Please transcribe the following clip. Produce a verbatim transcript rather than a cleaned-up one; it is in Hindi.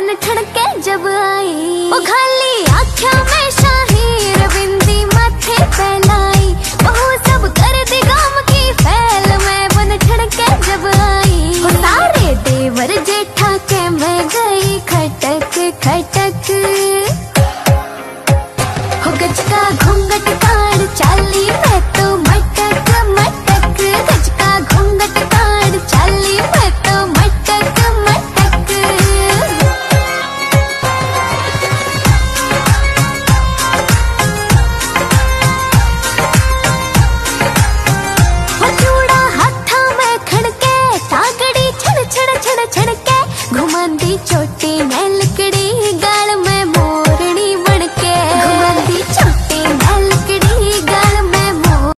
मन ठड़के जब आई, वो खाली आँखों में शाही रविंदी माथे पे